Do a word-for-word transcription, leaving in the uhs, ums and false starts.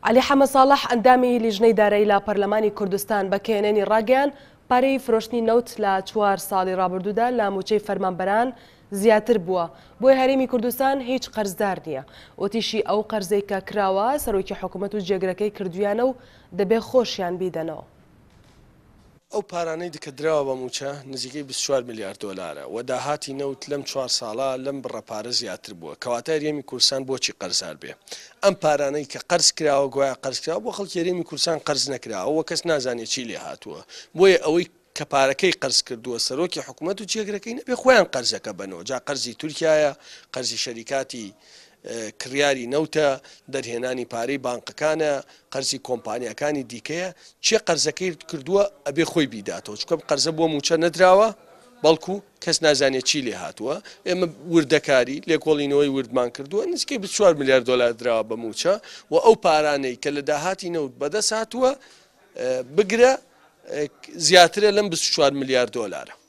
علی حەمە ساڵح ئەندامی لیژنەی دارایی لە پەرلەمانی کوردستان بە کێنێنی ڕاگەیان پارەی فرۆشتنی نەوت لە چوار ساڵی ڕابردوودا لە موچەی فەرمانبەران زیاتر بووە. بۆی هەرێمی کوردستان هیچ قەرزدار نییە. وتیشی ئەو قەرزەی کە کراوە سەرۆکی حکوومەت و جێگرەکەی کردویانە و دەبێ خۆشیان بیدەنەوە. ئەو پارانەی دکەدراوە بە موچە نزیکەی بیست و چوار میلیارد دۆلارە و داهاتی نەوت لەم چوار ساڵە لەم بڕەپارە زیاتر بووە. کەواتە هەرێمی کوردستان بۆچی قەرزدار بێ؟ ئەم پارانەی کە قەرز کراوە گویا قەرز کراوە بۆ خەڵکی هەرێمی کوردستان قەرز نەکراوە و کەس نازانێت چی لێ هاتووە. بۆیە ئەوەی کە پارەکەی قەرز کردووە سەرۆکی حکوومەت و جێگرەکەی نەبێ خۆیان قەرزەکە بنەوە. جا قەرزی تورکایە، قەرزی شەریکاتی کڕیاری نەوتە، دەرهێنانی پارەی بانقەکانە، قەرزی کۆمپانیەکانی دیکەیە، چێ قەرزەکەی کردووە ئەبێ خۆی بیداتەوە. چکە قەرزە بۆ موچە نەدراوە بەڵکو کەس نازانێت چی لێ هاتووە. ئێمە وردەکاری لێکۆڵینەوەی وردمان کردووە نزیکەی بیست و چوار میلیارد دۆلار دراوە بە موچە و ئەو پارانەی کە لە داهاتی نەوت بەدەست هاتووە بگرە زیاترە لەم بیست و چوار میلیارد دۆلارە.